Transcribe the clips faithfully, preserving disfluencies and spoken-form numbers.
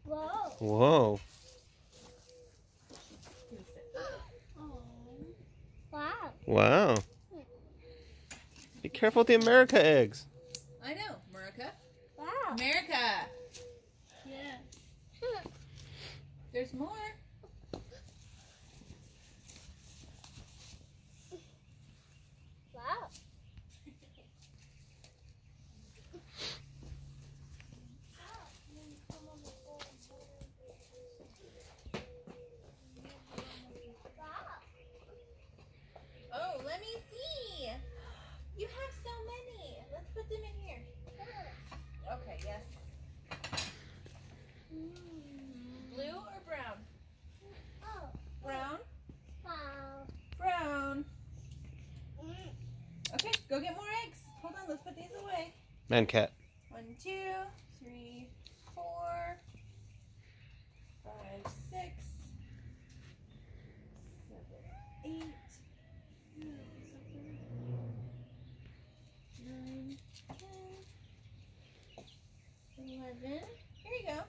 Whoa. Whoa. Wow. Wow. Be careful with the America eggs. I know, America. Wow. America. Yeah. There's more. Wow. Oh, let me see. You have so many. Let's put them in here. Okay, yes. Blue or brown? Oh. Brown. Wow. Brown. Okay, go get more eggs. Hold on, let's put these away. Man cat. One, two, three, four, five, six, seven, eight, nine, ten, eleven. Here you go.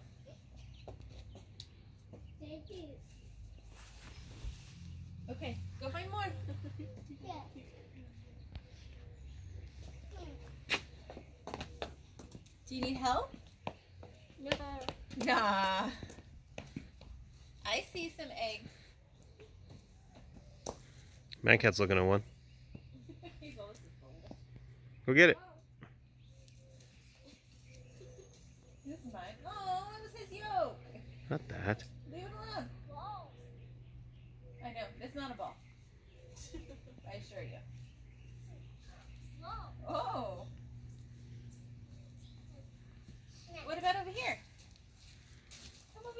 Thank you. Okay, go find more. Yeah. Do you need help? No. Nah. I see some eggs. Man cat's looking at one. Go get it. This is mine. Oh, it was his yolk. Not that. Leave it alone. Whoa. I know, it's not a ball. I assure you. Whoa. Oh. What about over here? Come over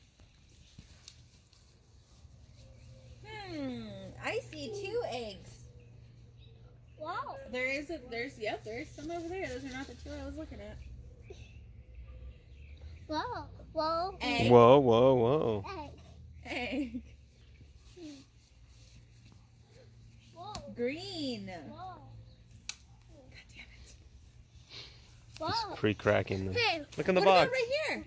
here. Hmm. I see two eggs. Wow. There is a there's yep, there's some over there. Those are not the two I was looking at. Whoa. Whoa. Egg. Whoa, whoa, whoa. Egg. Egg. Whoa. Green. Whoa. God damn it. Whoa. It's pre-cracking them. Hey. Look in the what box. about right here?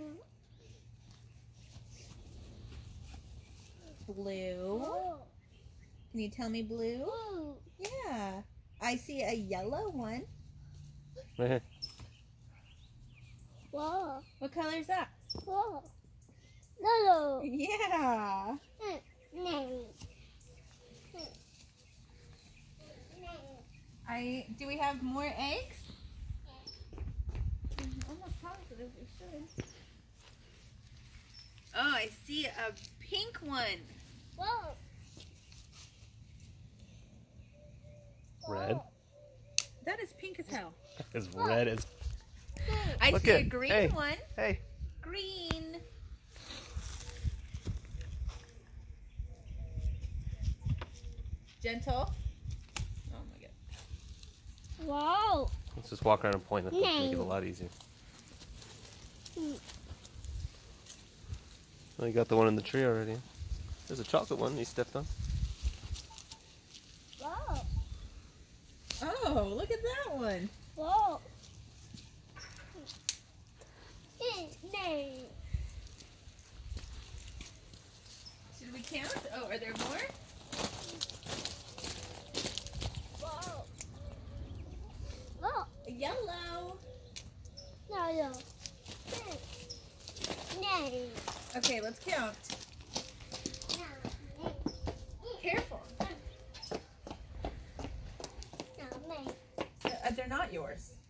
Blue. Whoa. Can you tell me blue? Whoa. Yeah. I see a yellow one. Whoa. What color is that? Whoa. No. Yeah. No. I do we have more eggs? I'm almost positive we should. Oh, I see a pink one. Whoa. Red. That is pink as hell. As red as. I Look see a at- green hey. one. Hey. Green. Gentle. Oh my god. Wow. Let's just walk around and point. That'll make it a lot easier. Oh, you got the one in the tree already. There's a chocolate one you stepped on. Whoa. Oh, look at that one. Whoa. No. Should we count? Oh, are there more? Whoa. Whoa. A yellow. No, no. No. Okay, let's count. No. Careful. No, me. Uh, they're not yours.